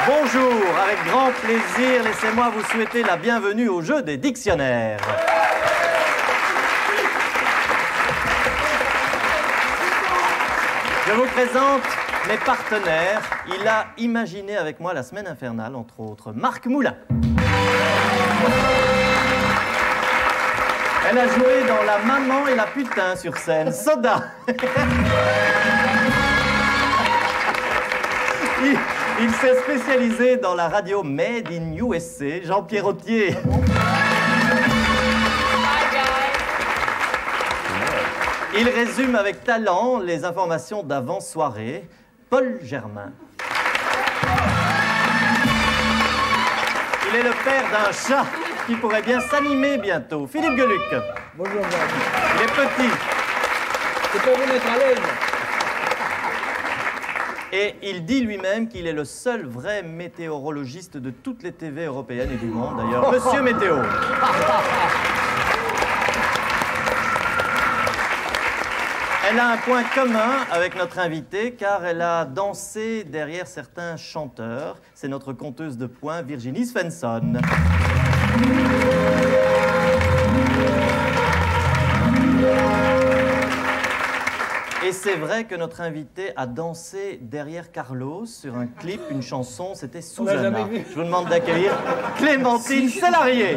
Bonjour, avec grand plaisir, laissez-moi vous souhaiter la bienvenue au jeu des dictionnaires. Je vous présente mes partenaires. Il a imaginé avec moi la semaine infernale, entre autres, Marc Moulin. Elle a joué dans La Maman et la Putain sur scène, Soda. Il s'est spécialisé dans la radio Made in USA, Jean-Pierre Autier. Il résume avec talent les informations d'avant-soirée, Paul Germain. Il est le père d'un chat qui pourrait bien s'animer bientôt, Philippe Geluc. Bonjour, madame. Il est petit. C'est pour vous mettre à l'aise. Et il dit lui-même qu'il est le seul vrai météorologiste de toutes les TV européennes et du monde, d'ailleurs. Monsieur Météo. Elle a un point commun avec notre invitée, car elle a dansé derrière certains chanteurs. C'est notre conteuse de points, Virginie Svensson. Et c'est vrai que notre invité a dansé derrière Carlos sur un clip, une chanson, c'était Susanna. Je vous demande d'accueillir Clémentine Sélarié.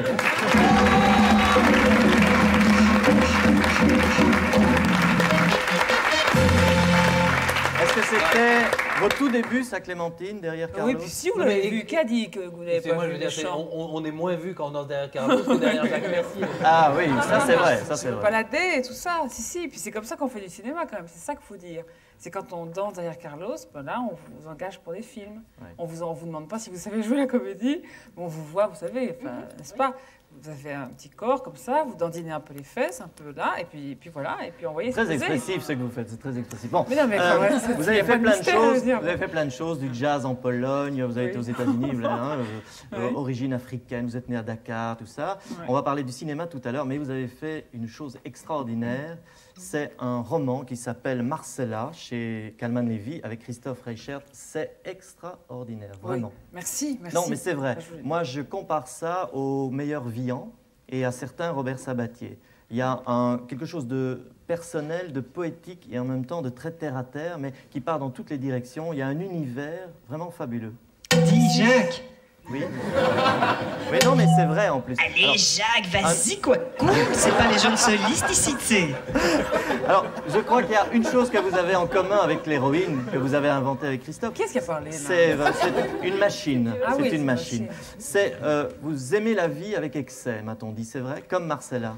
Est-ce que c'était vos tout débuts, ça, Clémentine, derrière Carlos? Oui, puis si vous l'avez vu, qui a dit que vous n'avez pas moi, vu je veux le dire, chant? on est moins vu quand on danse derrière Carlos que derrière Jacques Mercier. Ah oui, ça c'est vrai, ça c'est vrai. Balader et tout ça, si. Puis c'est comme ça qu'on fait du cinéma quand même, c'est ça qu'il faut dire. C'est quand on danse derrière Carlos, ben là, on vous engage pour des films. Ouais. On vous demande pas si vous savez jouer la comédie, mais on vous voit, vous savez, n'est-ce pas? Vous avez un petit corps comme ça, vous dandinez un peu les fesses, un peu là, et puis voilà, et puis envoyez. Très expressif ce que vous faites, c'est très expressif. Bon, mais non, mais vous avez fait plein de choses. Vous avez fait plein de choses, du jazz en Pologne, vous avez été aux États-Unis, origine africaine, vous êtes né à Dakar, tout ça. Ouais. On va parler du cinéma tout à l'heure, mais vous avez fait une chose extraordinaire. C'est un roman qui s'appelle Marcella chez Calman Levy avec Christophe Reichert. C'est extraordinaire, vraiment. Oui. Merci. Non, mais c'est vrai. Moi, je compare ça au Meilleur Vian et à certains Robert Sabatier. Il y a quelque chose de personnel, de poétique et en même temps de très terre-à-terre, mais qui part dans toutes les directions. Il y a un univers vraiment fabuleux. Dis, Jacques! Oui. Mais non, mais c'est vrai en plus. Allez, alors, Jacques, vas-y, quoi. Cool, c'est pas les jeunes solistes ici, tu sais. Alors, je crois qu'il y a une chose que vous avez en commun avec l'héroïne que vous avez inventée avec Christophe. Qu'est-ce qu'il a parlé là? C'est une machine. Ah, c'est oui, une machine. C'est vous aimez la vie avec excès, m'a-t-on dit, c'est vrai, comme Marcella.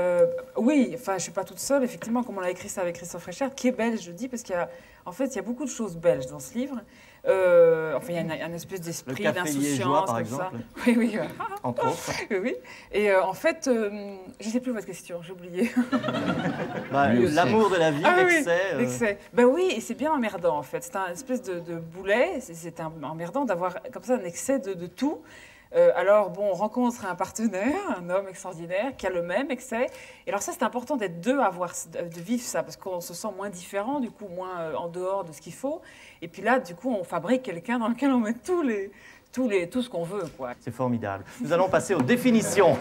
Oui, enfin, je suis pas toute seule, effectivement, comme on l'a écrit ça avec Christophe Reichert, qui est belge, je dis, parce qu'il y a, en fait, il y a beaucoup de choses belges dans ce livre. Enfin, il y a une espèce d'esprit d'insouciance, par comme exemple. ça. Oui. Entre autres. Oui. Et en fait, je ne sais plus votre question, j'ai oublié. L'amour de la vie, l'excès. Oui, l'excès. Ben oui, et c'est bien emmerdant, en fait. C'est un espèce de boulet, c'est emmerdant d'avoir comme ça un excès de tout. Alors, bon, on rencontre un partenaire, un homme extraordinaire, qui a le même excès. Et alors ça, c'est important d'être deux, de vivre ça, parce qu'on se sent moins différent, du coup, moins en dehors de ce qu'il faut. Et puis là, du coup, on fabrique quelqu'un dans lequel on met tout ce qu'on veut, quoi. C'est formidable. Nous allons passer aux définitions.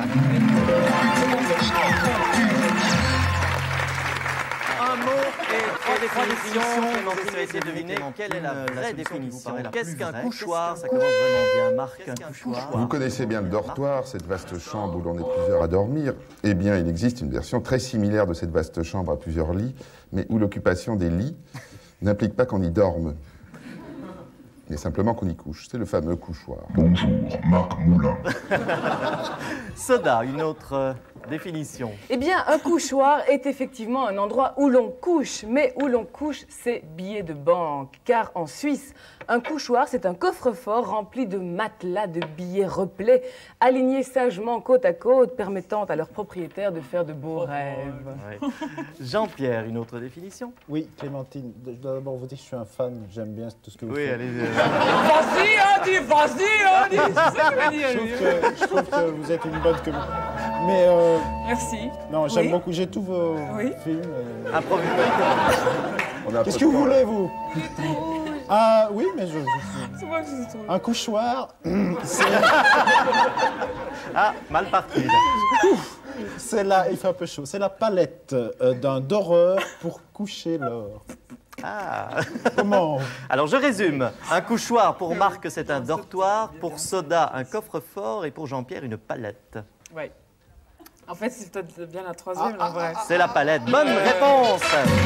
Un mot et trois définitions. Clémentine va essayer de deviner quelle est la vraie définition. Qu'est-ce qu'un couchoir? Ça commence vraiment bien. Marc, un couchoir. Vous connaissez bien le dortoir, cette vaste chambre où l'on est plusieurs à dormir. Eh bien, il existe une version très similaire de cette vaste chambre à plusieurs lits, mais où l'occupation des lits n'implique pas qu'on y dorme, mais simplement qu'on y couche. C'est le fameux couchoir. Bonjour, Marc Moulin. Soda, une autre définition. Eh bien, un couchoir est effectivement un endroit où l'on couche, mais où l'on couche ses billets de banque. Car en Suisse, un couchoir, c'est un coffre-fort rempli de matelas de billets replets, alignés sagement côte à côte, permettant à leurs propriétaires de faire de beaux rêves. Ouais. Jean-Pierre, une autre définition? Oui, Clémentine, je dois d'abord vous dire que je suis un fan, j'aime bien tout ce que vous faites. Oui, allez-y. Vas-y, Andy, je trouve que vous êtes une bonne comédienne. Mais merci. Non, j'aime beaucoup, j'ai tous vos films. Improvise. Qu'est-ce que vous voulez, vous? Ah oui, mais C'est moi que je trouve. un couchoir, Ah, mal parti. Là. c'est la... Il fait un peu chaud. C'est la palette d'un doreur pour coucher l'or. Ah. Comment? Alors je résume. Un couchoir pour Marc, c'est un dortoir. Pour Soda, un coffre-fort. Et pour Jean-Pierre, une palette. Ouais. En fait, c'est peut-être bien la troisième, en vrai. C'est la palette. Bonne réponse.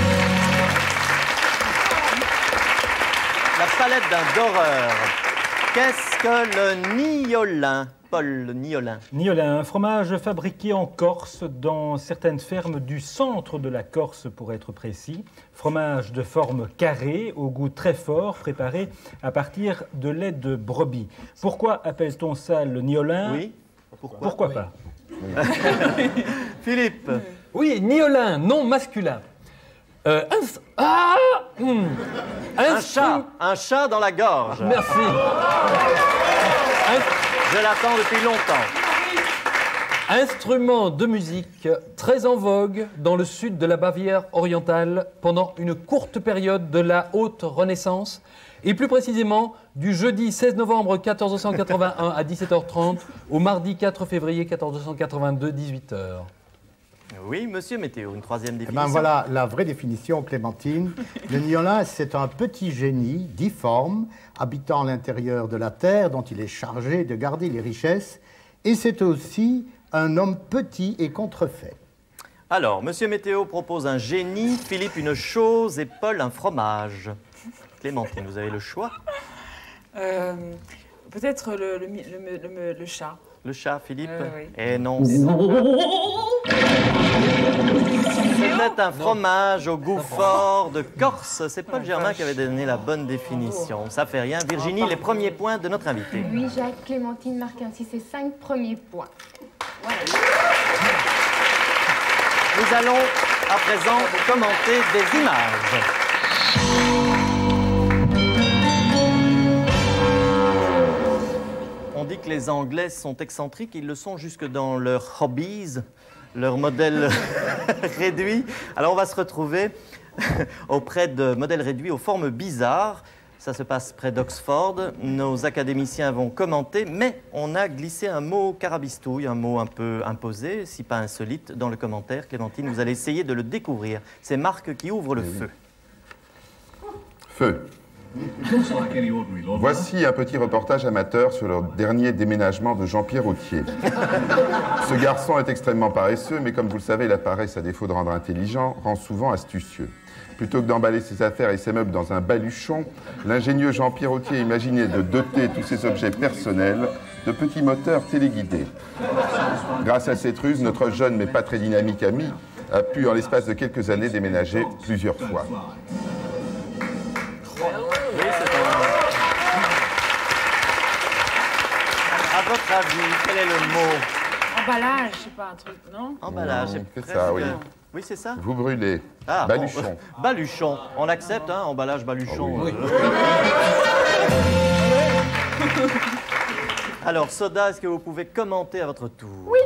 La palette d'un doreur. Qu'est-ce que le niolin, Paul, le niolin? Niolin, un fromage fabriqué en Corse, dans certaines fermes du centre de la Corse, pour être précis. Fromage de forme carrée, au goût très fort, préparé à partir de lait de brebis. Pourquoi appelle-t-on ça le niolin? Oui. Pourquoi pas? Philippe. Oui, niolin, nom masculin. Un chat dans la gorge. Merci. Je l'attends depuis longtemps. Instrument de musique très en vogue dans le sud de la Bavière orientale pendant une courte période de la haute Renaissance et plus précisément du jeudi 16 novembre 1481 à 17h30 au mardi 4 février 1482 18h. Oui, monsieur Météo, une troisième Eh définition. ben voilà la vraie définition, Clémentine. Le niolin, c'est un petit génie difforme, habitant à l'intérieur de la terre, dont il est chargé de garder les richesses. Et c'est aussi un homme petit et contrefait. Alors, monsieur Météo propose un génie, Philippe une chose et Paul un fromage. Clémentine, vous avez le choix. Peut-être le chat. Le chat, Philippe? Oui. Eh non. C'était un fromage au goût fort de Corse. C'est Paul Germain qui avait donné la bonne définition. Ça fait rien. Virginie, les premiers points de notre invité. Oui, Jacques, Clémentine marque ainsi ses 5 premiers points. Nous allons à présent commenter des images. On dit que les Anglais sont excentriques, ils le sont jusque dans leurs hobbies, leurs modèles réduits. Alors on va se retrouver auprès de modèles réduits aux formes bizarres. Ça se passe près d'Oxford. Nos académiciens vont commenter, mais on a glissé un mot carabistouille, un mot un peu imposé, si pas insolite, dans le commentaire. Clémentine, vous allez essayer de le découvrir. C'est Marc qui ouvre le feu. Feu. Voici un petit reportage amateur sur le dernier déménagement de Jean-Pierre Autier. Ce garçon est extrêmement paresseux, mais comme vous le savez, la paresse, à défaut de rendre intelligent, rend souvent astucieux. Plutôt que d'emballer ses affaires et ses meubles dans un baluchon, l'ingénieux Jean-Pierre Autier a imaginé de doter tous ses objets personnels de petits moteurs téléguidés. Grâce à cette ruse, notre jeune mais pas très dynamique ami a pu, en l'espace de quelques années, déménager plusieurs fois. À votre avis, quel est le mot? Emballage, je sais pas, un truc, non? Emballage, C'est ça, oui. Oui, c'est ça? Vous brûlez. Ah, Baluchon. bon. Baluchon. On accepte, hein, emballage, baluchon. Oui. Alors, Soda, est-ce que vous pouvez commenter à votre tour? Oui.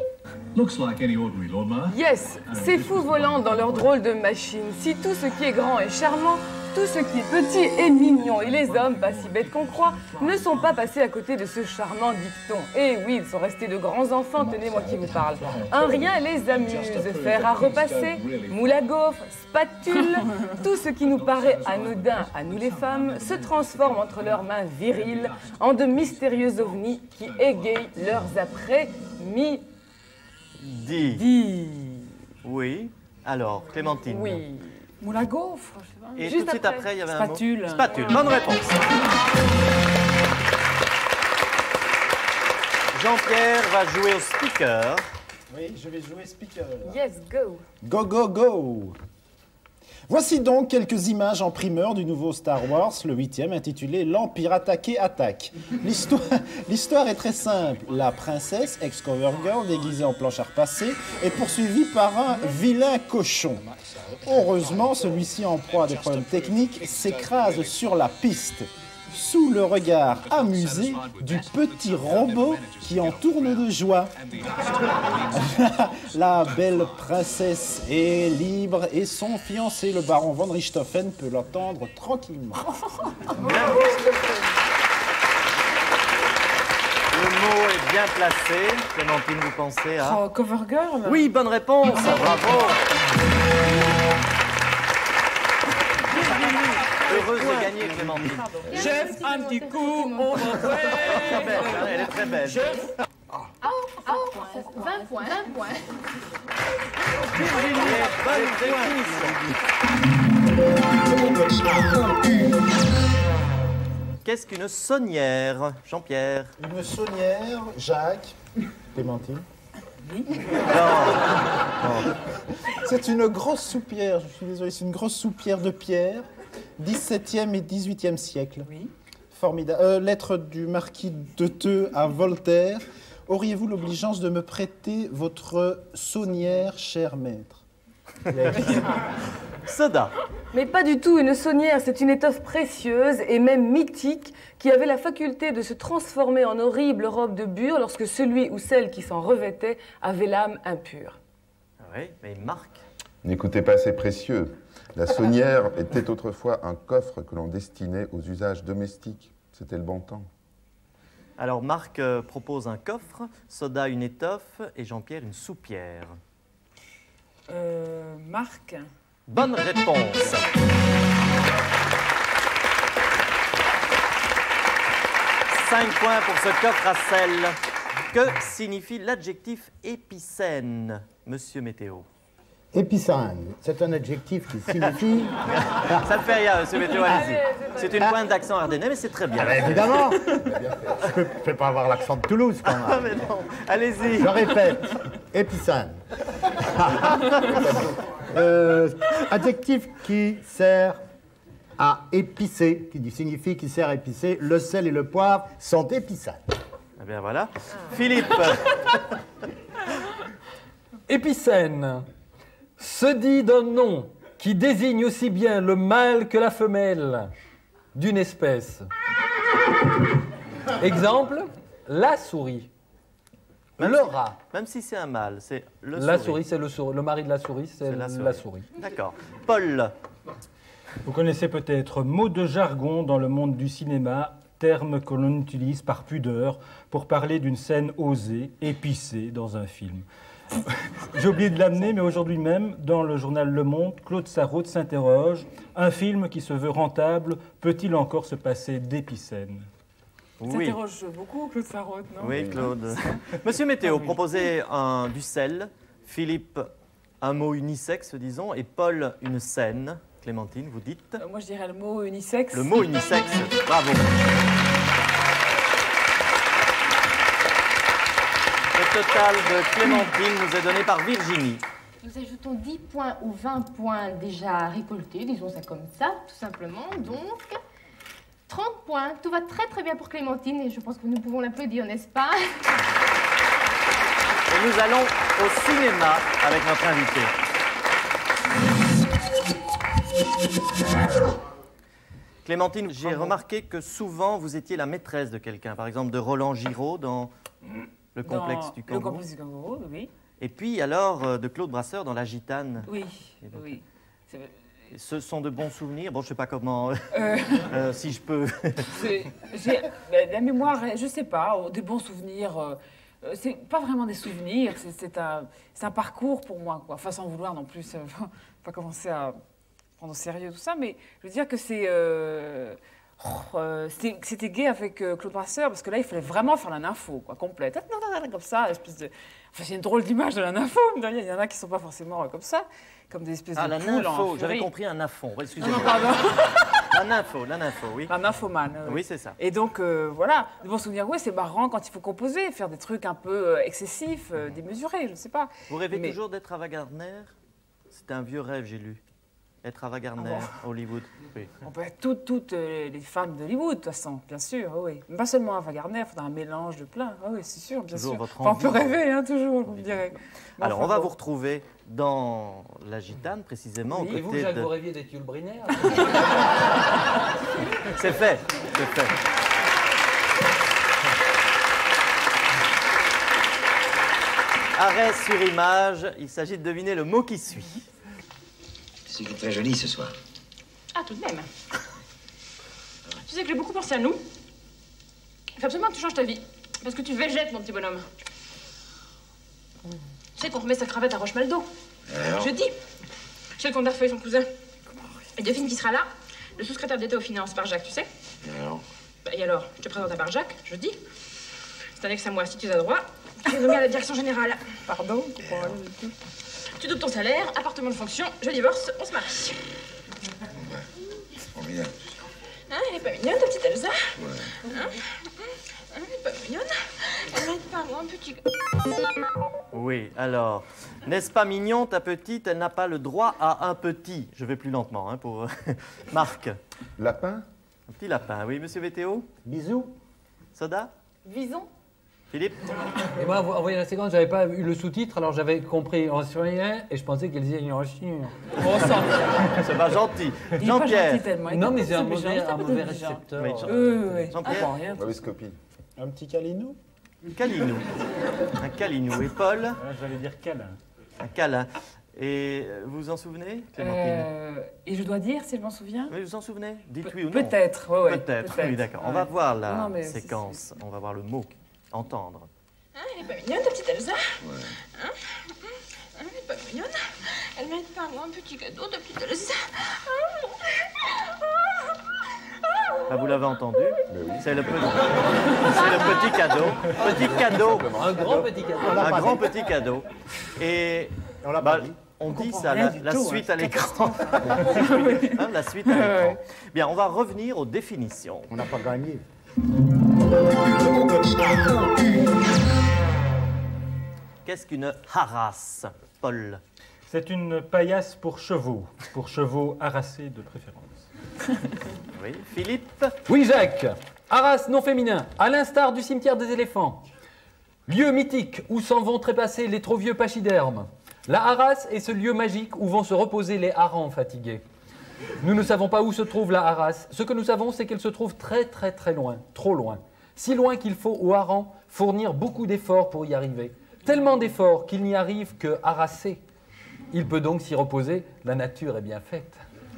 Yes, ces fous volants dans leur drôle de machine. Si tout ce qui est grand est charmant, tout ce qui est petit est mignon. Et les hommes, pas si bêtes qu'on croit, ne sont pas passés à côté de ce charmant dicton. Et oui, ils sont restés de grands enfants, tenez-moi qui vous parle. Un rien les amuse, fer à repasser, moule à gaufres, spatule. Tout ce qui nous paraît anodin à nous les femmes se transforme entre leurs mains viriles en de mystérieux ovnis qui égayent leurs après-midi. Oui. Alors, Clémentine. Oui. Moule à gaufres, je sais pas. Et Juste tout de suite après, il y avait spatule. un mot. Spatule. Bonne réponse. Jean-Pierre va jouer au speaker. Oui, je vais jouer speaker. Yes, go. Go, go, go. Voici donc quelques images en primeur du nouveau Star Wars, le 8e, intitulé L'Empire attaqué attaque. L'histoire est très simple. La princesse, ex-covergirl, déguisée en planche à repasser, est poursuivie par un vilain cochon. Heureusement, celui-ci, en proie à des problèmes techniques, s'écrase sur la piste. sous le regard amusé du petit robot qui en tourne de joie. La belle princesse est libre et son fiancé, le baron von Richthofen, peut l'attendre tranquillement. Le mot est bien placé. Clémentine, vous pensez à... Oh, Covergirl. Oui, bonne réponse. Bravo. Heureuse de gagner, Clémentine. Jeff, un petit coup, on va faire. Très belle, hein, elle est très belle. 20 points. 20 points. Qu'est-ce qu'une saunière, Jean-Pierre? Une saunière, Jacques, Clémentine. Oui. C'est une grosse soupière, je suis désolé, c'est une grosse soupière de pierre, 17e et 18e siècle. Oui. Formidable. Lettre du marquis de Theu à Voltaire. Auriez-vous l'obligeance de me prêter votre saunière, cher maître? Soda. Mais pas du tout, une saunière, c'est une étoffe précieuse et même mythique qui avait la faculté de se transformer en horrible robe de bure lorsque celui ou celle qui s'en revêtait avait l'âme impure. Oui, mais Marc. N'écoutez pas ces précieux. La saunière était autrefois un coffre que l'on destinait aux usages domestiques. C'était le bon temps. Alors Marc propose un coffre, Soda une étoffe et Jean-Pierre une soupière. Marc. Bonne réponse. Cinq points pour ce coffre à sel. Que signifie l'adjectif épicène, Monsieur Météo? Épicène, c'est un adjectif qui signifie... Ça ne fait rien, Monsieur Météo, allez-y. C'est une pointe d'accent ardennais, mais c'est très bien. Ah, évidemment. Je ne peux pas avoir l'accent de Toulouse, quand même. Ah, mais non, allez-y. Je répète, épicène. Adjectif qui sert à épicer, qui signifie qui sert à épicer. Le sel et le poivre sont épicènes. Eh bien voilà. Philippe. Épicène se dit d'un nom qui désigne aussi bien le mâle que la femelle d'une espèce. Exemple, la souris. Même le si, rat. Même si c'est un mâle, c'est le La souris. souris, c'est le mari de la souris, c'est la souris. D'accord. Paul. Vous connaissez peut-être mot de jargon dans le monde du cinéma, terme que l'on utilise par pudeur pour parler d'une scène osée, épicée dans un film. J'ai oublié de l'amener, mais aujourd'hui même, dans le journal Le Monde, Claude Sarraute s'interroge. Un film qui se veut rentable, peut-il encore se passer d'épicène? Ça t'interroge beaucoup, Claude Sarraute, non? Oui, Claude. Monsieur Météo, proposez du sel. Philippe, un mot unisexe, disons. Et Paul, une scène. Clémentine, vous dites? Moi, je dirais le mot unisexe. Le mot unisexe. Bravo. Le total de Clémentine nous est donné par Virginie. Nous ajoutons 10 points ou 20 points déjà récoltés, disons ça comme ça, tout simplement. Donc, 30 points. Tout va très très bien pour Clémentine et je pense que nous pouvons l'applaudir, n'est-ce pas? Et nous allons au cinéma avec notre invité. Clémentine, j'ai remarqué que souvent vous étiez la maîtresse de quelqu'un, par exemple de Roland Giraud dans Le complexe du kangourou. Le complexe du kangourou, oui. Et puis alors de Claude Brasseur dans La Gitane. Oui, oui. Ce sont de bons souvenirs. Bon, je ne sais pas comment, si je peux. J'ai la mémoire, je ne sais pas, des bons souvenirs. C'est pas vraiment des souvenirs, c'est un parcours pour moi, quoi. Enfin, sans vouloir non plus, pas commencer à prendre au sérieux tout ça, mais je veux dire que c'était gai avec Claude Brasseur, parce que là, il fallait vraiment faire la nympho, quoi, complète. Comme ça, espèce de... Enfin, c'est une drôle d'image de la nympho. Il y en a qui ne sont pas forcément comme ça, comme des espèces de la poules nympho, j'avais compris un nympho. Excusez-moi. Non, pardon. La nympho, oui. La nymphomane. Oui, c'est ça. Et donc, voilà, de bons souvenirs, oui, c'est marrant quand il faut composer, faire des trucs un peu excessifs, démesurés, je ne sais pas. Vous rêvez toujours d'être Ava Gardner? C'était un vieux rêve, j'ai lu. être Ava Gardner à Hollywood? Oui. Toutes les femmes d'Hollywood, de toute façon, bien sûr, oui. Mais pas seulement Ava Gardner, il faudra un mélange de plein. Oui, c'est sûr, bien Toujours sûr. votre Enfin, on peut envie. rêver, hein, toujours, vous me direz. Mais Alors, enfin, on va bon. vous retrouver dans la Gitane, précisément, aux Et vous, côtés Jacques, de... vous rêviez d'être Yul Brynner? C'est fait, c'est fait. Arrêt sur image, il s'agit de deviner le mot qui suit. C'est très joli ce soir. Ah, tout de même. Tu sais que j'ai beaucoup pensé à nous. Il faut absolument que tu changes ta vie. Parce que tu végètes, mon petit bonhomme. Tu sais qu'on remet sa cravate à Rochemaldo. Jeudi. Chez le comte d'Arfeuil, son cousin. Et Dauphine qui sera là. Le sous-secrétaire d'État aux finances, par Jacques, tu sais. Et alors, je te présente à par Jacques, jeudi. C'est un ex à moi, si tu es à droit. Tu es nommé à la direction générale. Pardon? Tu doubles ton salaire, appartement de fonction, je divorce, on se marie. Formidable. Hein, elle est pas mignonne, ta petite Elsa? Hein? Elle est pas mignonne? Elle m'aide pas, moi, un petit... Oui, alors, n'est-ce pas mignon, ta petite? Elle n'a pas le droit à un petit. Je vais plus lentement, hein, pour Marc. Lapin? Un petit lapin, oui, monsieur Météo? Bisous. Soda? Vison. Philippe? Et moi, en voyant la séquence, j'avais pas eu le sous-titre, alors j'avais compris en syrien et je pensais qu'elle disait en chien. Oh, ça, c'est pas gentil. Jean-Pierre? Non, mais c'est un mauvais récepteur. Oui, Jean-Pierre? Jean-Pierre? Mauvaise copie. Un petit câlinou? Calinou. Un calinou. Et Paul? J'allais dire câlin. Un câlin. Et vous vous en souvenez, Clémentine? Et je dois dire si je m'en souviens? Oui, vous vous en souvenez? Dites oui ou non. Peut-être, oui. Peut-être, oui, d'accord. On va voir la Non, mais séquence. On va voir le mot. Entendre. Hein, elle est pas mignonne, ta petite Elsa? Hein? Elle est pas mignonne? Elle m'aide pas, moi, un petit cadeau, ta petite Elsa? Bah, vous l'avez entendu? C'est le petit cadeau. Petit cadeau. Un grand petit cadeau. Un grand petit cadeau. Et On l'a pas dit. on dit comprend ça, rien la du tout, suite hein. à l'écran. Hein, la suite à l'écran. Bien, on va revenir aux définitions. On n'a pas gagné. Qu'est-ce qu'une harasse, Paul? C'est une paillasse pour chevaux harassés de préférence. Oui, Philippe? Oui, Jacques. Arras non féminin, à l'instar du cimetière des éléphants. Lieu mythique où s'en vont trépasser les trop vieux pachydermes. La Harras est ce lieu magique où vont se reposer les harengs fatigués. Nous ne savons pas où se trouve la Harras. Ce que nous savons, c'est qu'elle se trouve très très très loin, trop loin. Si loin qu'il faut aux harengs fournir beaucoup d'efforts pour y arriver. Tellement d'efforts qu'il n'y arrive que harassé. Il peut donc s'y reposer, la nature est bien faite.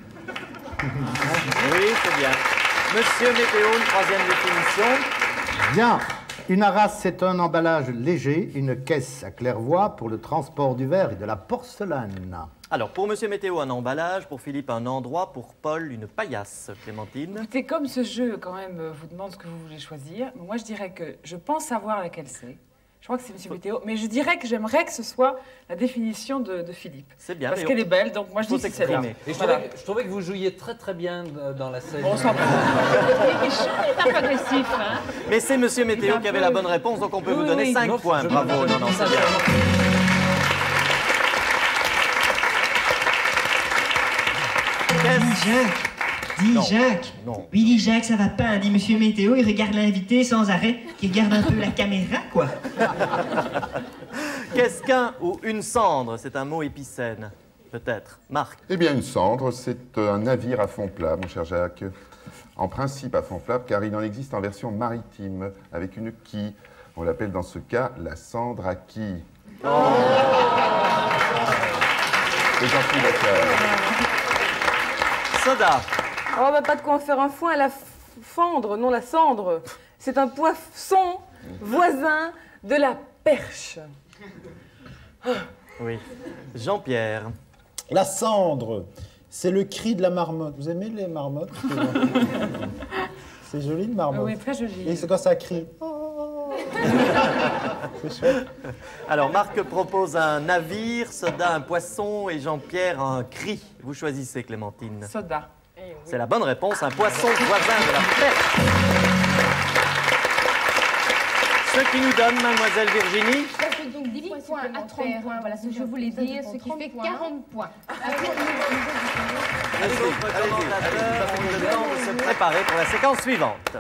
Oui, c'est bien. Monsieur Météo, une troisième définition. Bien. Une harasse, c'est un emballage léger, une caisse à claire-voie pour le transport du verre et de la porcelaine. Alors, pour Monsieur Météo, un emballage. Pour Philippe, un endroit. Pour Paul, une paillasse. Clémentine? Écoutez, comme ce jeu, quand même, vous demande ce que vous voulez choisir, moi, je dirais que je pense savoir laquelle c'est. Je crois que c'est Monsieur Météo, mais je dirais que j'aimerais que ce soit la définition de Philippe. C'est bien. Parce mais qu'elle est belle, donc moi je faut dis que c'est celle-là. s'exprimer. Et je trouvais que vous jouiez très très bien dans la scène. On s'en Il est un peu agressif, hein? Mais c'est Monsieur Météo qui avait la bonne réponse, donc on peut vous donner 5 points. Bravo, non, c'est bien. Dis Jacques. Non. Oui, dis Jacques, ça va pas. Dit Monsieur Météo, il regarde l'invité sans arrêt. Il regarde un peu la caméra, quoi. Qu'est-ce qu'un ou une cendre? C'est un mot épicène, peut-être. Marc? Eh bien, une cendre, c'est un navire à fond plat, mon cher Jacques. En principe à fond plat, car il en existe en version maritime, avec une quille. On l'appelle dans ce cas la cendre à quille. Et j'en suis d'accord. Soda? Oh, bah, pas de quoi en faire un foin à la fendre, non la cendre. C'est un poisson voisin de la perche. Oui. Jean-Pierre? La cendre, c'est le cri de la marmotte. Vous aimez les marmottes? C'est joli, une marmotte. Oui, très joli. Et c'est quand ça crie. C'est chouette. Alors, Marc propose un navire, Soda un poisson et Jean-Pierre un cri. Vous choisissez, Clémentine. Soda. C'est la bonne réponse, un poisson voisin de la perche. Ce qui nous donne, mademoiselle Virginie, fait donc 10 points à 30 points, voilà ce que je voulais dire, ce qui fait 40 points. Les autres commentateurs ont le temps de se préparer pour la séquence suivante.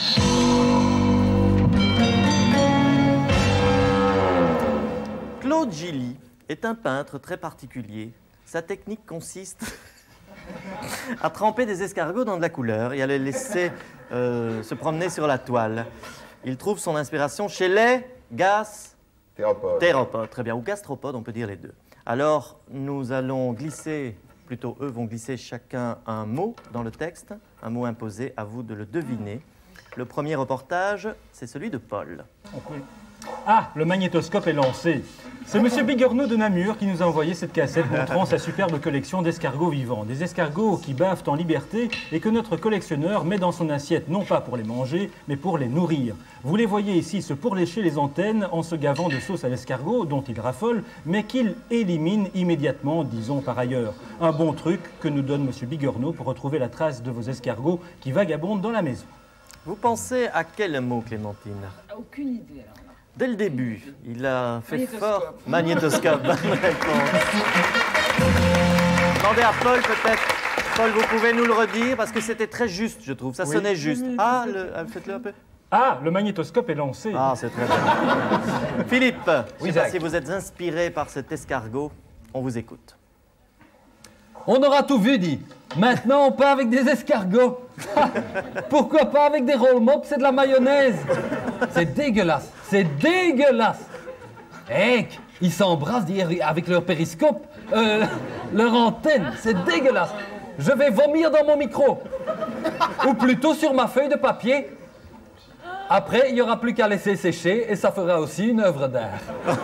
Claude Gilly est un peintre très particulier. Sa technique consiste à tremper des escargots dans de la couleur et à les laisser se promener sur la toile. Il trouve son inspiration chez les théropodes. Très bien, ou gastropodes, on peut dire les deux. Alors, nous allons glisser, plutôt eux vont glisser chacun un mot dans le texte, un mot imposé, à vous de le deviner. Le premier reportage, c'est celui de Paul. Ah, le magnétoscope est lancé. C'est M. Bigorneau de Namur qui nous a envoyé cette cassette montrant sa superbe collection d'escargots vivants. Des escargots qui bavent en liberté et que notre collectionneur met dans son assiette non pas pour les manger, mais pour les nourrir. Vous les voyez ici se pourlécher les antennes en se gavant de sauce à l'escargot dont il raffole, mais qu'il élimine immédiatement, disons par ailleurs. Un bon truc que nous donne M. Bigorneau pour retrouver la trace de vos escargots qui vagabondent dans la maison. Vous pensez à quel mot, Clémentine? Aucune idée, alors. Dès le début, il a fait Magnétoscope. Magnétoscope. Bonne réponse. Demandez à Paul peut-être. Paul, vous pouvez nous le redire parce que c'était très juste, je trouve. Ça sonnait juste. Ah, faites-le un peu. Ah, le magnétoscope est lancé. Ah, c'est très bien. Philippe, je ne sais pas si vous êtes inspiré par cet escargot. On vous écoute. On aura tout vu, dit. Maintenant, on part avec des escargots. Pourquoi pas avec des roll-mops et de la mayonnaise? C'est dégueulasse. C'est dégueulasse. Heck, ils s'embrassent avec leur périscope, leur antenne. C'est dégueulasse. Je vais vomir dans mon micro. Ou plutôt sur ma feuille de papier. Après, il n'y aura plus qu'à laisser sécher et ça fera aussi une œuvre d'art.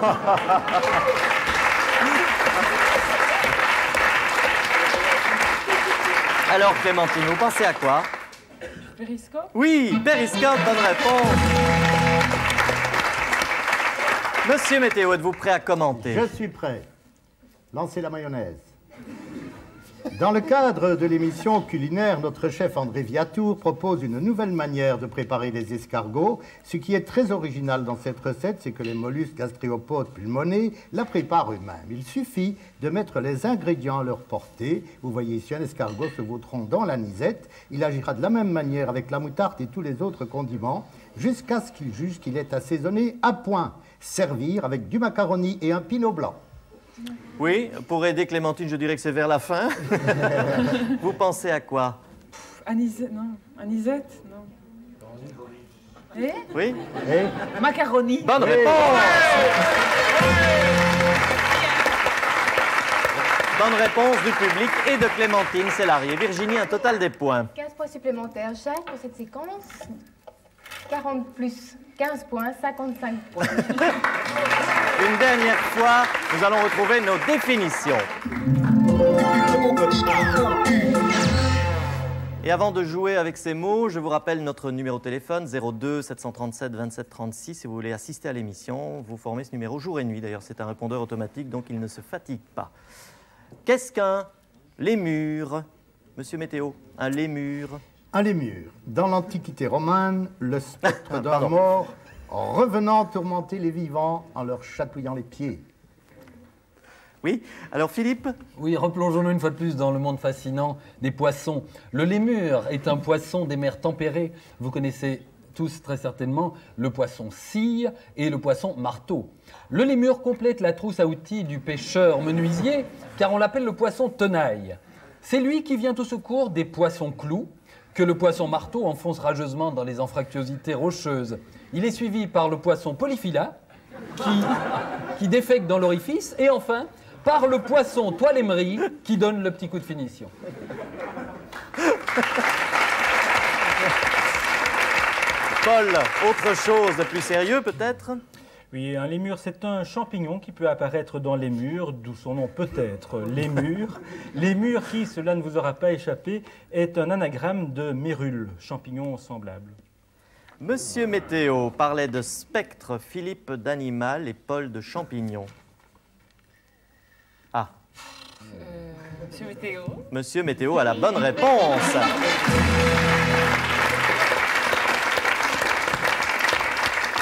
Alors, Clémentine, vous pensez à quoi? Périscope? Oui, périscope, bonne réponse. Monsieur Météo, êtes-vous prêt à commenter? Je suis prêt. Lancez la mayonnaise. Dans le cadre de l'émission culinaire, notre chef André Viatour propose une nouvelle manière de préparer les escargots. Ce qui est très original dans cette recette, c'est que les mollusques gastréopodes pulmonés la préparent eux-mêmes. Il suffit de mettre les ingrédients à leur portée. Vous voyez ici un escargot se vautrant dans l'anisette. Il agira de la même manière avec la moutarde et tous les autres condiments, jusqu'à ce qu'il juge qu'il est assaisonné à point. Servir avec du macaroni et un pinot blanc. Oui, pour aider Clémentine, je dirais que c'est vers la fin. Vous pensez à quoi? Anisette, non. Anisette, non. Et Oui? Macaroni. Bonne réponse. Bonne réponse du public et de Clémentine Célarier. Virginie, un total des points. 15 points supplémentaires, Jacques, pour cette séquence. 40 plus 15 points, 55 points. Une dernière fois, nous allons retrouver nos définitions. Et avant de jouer avec ces mots, je vous rappelle notre numéro de téléphone 02 737 27 36. Si vous voulez assister à l'émission, vous formez ce numéro jour et nuit. D'ailleurs, c'est un répondeur automatique, donc il ne se fatigue pas. Qu'est-ce qu'un lémur? Monsieur Météo, un lémur? Un lémur. Dans l'Antiquité romaine, le spectre d'un mort revenant tourmenter les vivants en leur chatouillant les pieds. Oui, alors Philippe? Oui, replongeons-nous une fois de plus dans le monde fascinant des poissons. Le lémur est un poisson des mers tempérées. Vous connaissez tous très certainement le poisson scie et le poisson marteau. Le lémur complète la trousse à outils du pêcheur menuisier, car on l'appelle le poisson tenaille. C'est lui qui vient au secours des poissons clous, que le poisson marteau enfonce rageusement dans les anfractuosités rocheuses. Il est suivi par le poisson polyphylla, qui défecte dans l'orifice, et enfin, par le poisson toile-émerie, qui donne le petit coup de finition. Paul, autre chose de plus sérieux peut-être? Oui, un lémur, c'est un champignon qui peut apparaître dans les murs, d'où son nom peut-être, lémur. Lémur qui, cela ne vous aura pas échappé, est un anagramme de mérule, champignon semblable. Monsieur Météo parlait de spectre, Philippe d'animal et Paul de champignon. Ah. Monsieur Météo. Monsieur Météo a la bonne réponse.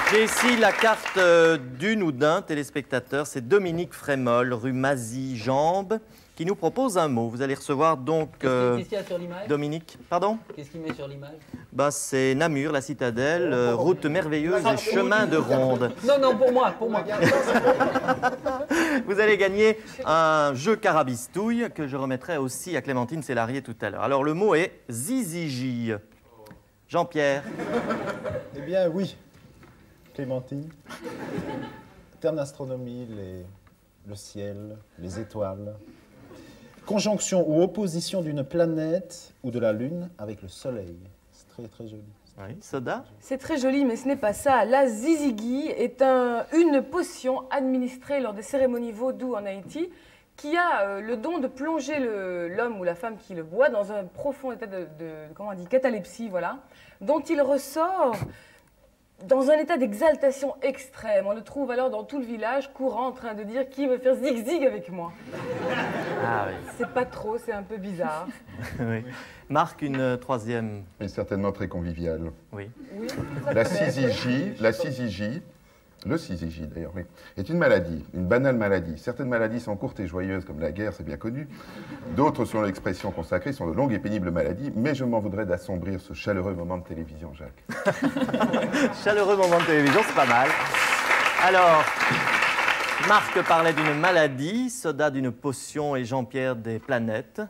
J'ai ici la carte d'une ou d'un téléspectateur. C'est Dominique Frémol, rue Mazy-Jambes, qui nous propose un mot. Vous allez recevoir donc... Qu'est-ce qu'il y a sur l'image? Dominique, pardon? Qu'est-ce qu'il met sur l'image? Bah, c'est Namur, la citadelle, route merveilleuse et chemin de ronde. Non, non, pour moi, pour moi. Vous allez gagner un jeu carabistouille que je remettrai aussi à Clémentine Célarié tout à l'heure. Alors, le mot est zizigi. Jean-Pierre. Eh bien, oui. Clémentine. Terme d'astronomie, le ciel, les étoiles. Conjonction ou opposition d'une planète ou de la Lune avec le Soleil. C'est très, très joli. Oui, Soda? C'est très joli, mais ce n'est pas ça. La zizigi est une potion administrée lors des cérémonies vaudou en Haïti qui a le don de plonger l'homme ou la femme qui le boit dans un profond état comment on dit, catalepsie, voilà, dont il ressort dans un état d'exaltation extrême. On le trouve alors dans tout le village, courant, en train de dire « Qui veut faire zig-zig avec moi ?» Ah oui. C'est pas trop, c'est un peu bizarre. Oui. Marc, une troisième. Mais certainement très convivial. Oui. Oui. La syzygie, le syzygie d'ailleurs, oui, est une maladie, une banale maladie. Certaines maladies sont courtes et joyeuses, comme la guerre, c'est bien connu. D'autres, selon l'expression consacrée, sont de longues et pénibles maladies, mais je m'en voudrais d'assombrir ce chaleureux moment de télévision, Jacques. Chaleureux moment de télévision, c'est pas mal. Alors, Marc parlait d'une maladie, Soda d'une potion et Jean-Pierre des planètes.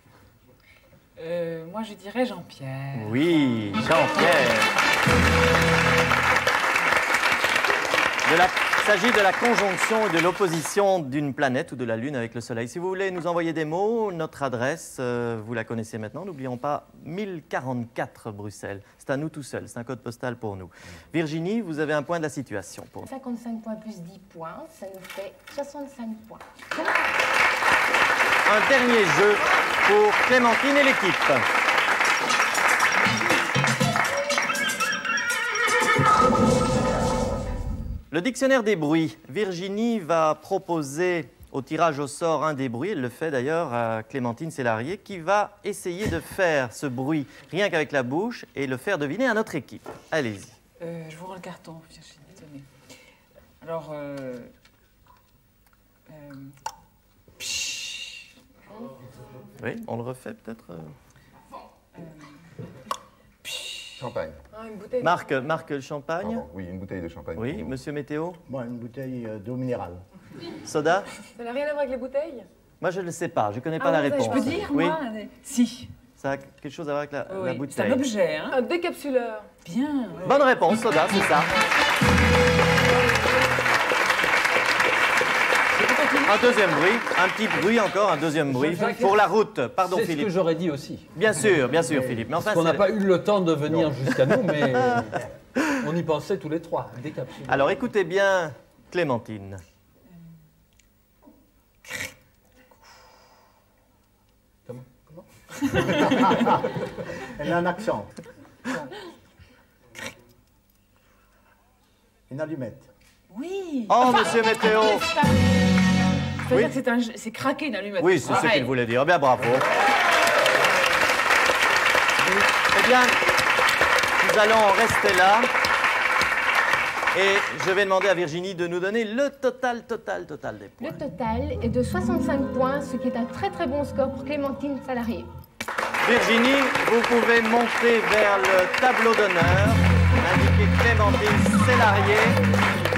Moi, je dirais Jean-Pierre. Oui, Jean-Pierre. Il s'agit de la conjonction et de l'opposition d'une planète ou de la Lune avec le Soleil. Si vous voulez nous envoyer des mots, notre adresse, vous la connaissez maintenant. N'oublions pas, 1044 Bruxelles. C'est à nous tout seuls, c'est un code postal pour nous. Virginie, vous avez un point de la situation pour nous. 55 points plus 10 points, ça nous fait 65 points. Un dernier jeu pour Clémentine et l'équipe. Le dictionnaire des bruits. Virginie va proposer au tirage au sort un des bruits. Elle le fait d'ailleurs à Clémentine Célarié, qui va essayer de faire ce bruit rien qu'avec la bouche et le faire deviner à notre équipe. Allez-y. Je vous rends le carton, Virginie, tenez. Alors, oui, on le refait peut-être. Champagne. Ah, une bouteille. Marc, le champagne. Pardon, oui, une bouteille de champagne. Oui, monsieur Météo. Moi, une bouteille d'eau minérale. Soda. Ça n'a rien à voir avec les bouteilles? Moi, je ne le sais pas, je ne connais pas la ouais, réponse. je peux dire, oui. moi, si. Ça a quelque chose à voir avec la Oui, bouteille. c'est un objet, hein. Un décapsuleur. Bien. Bonne réponse, Soda, c'est ça. Un deuxième bruit, un petit bruit encore, un deuxième bruit pour la route. Pardon, Philippe. C'est ce que j'aurais dit aussi. Bien sûr, Philippe. Mais enfin, parce qu'on n'a pas eu le temps de venir jusqu'à nous, mais on y pensait tous les trois. Décapsuleur. Alors écoutez bien, Clémentine. Comment Elle a un accent. Une allumette. Oui. Oh, monsieur Météo. C'est-à-dire que c'est craqué une allumette. Oui, c'est ce qu'il voulait dire. Bien, bravo. Eh bien, nous allons en rester là. Et je vais demander à Virginie de nous donner le total des points. Le total est de 65 points, ce qui est un très très bon score pour Clémentine Célarié. Virginie, vous pouvez monter vers le tableau d'honneur, indiqué Clémentine Célarié.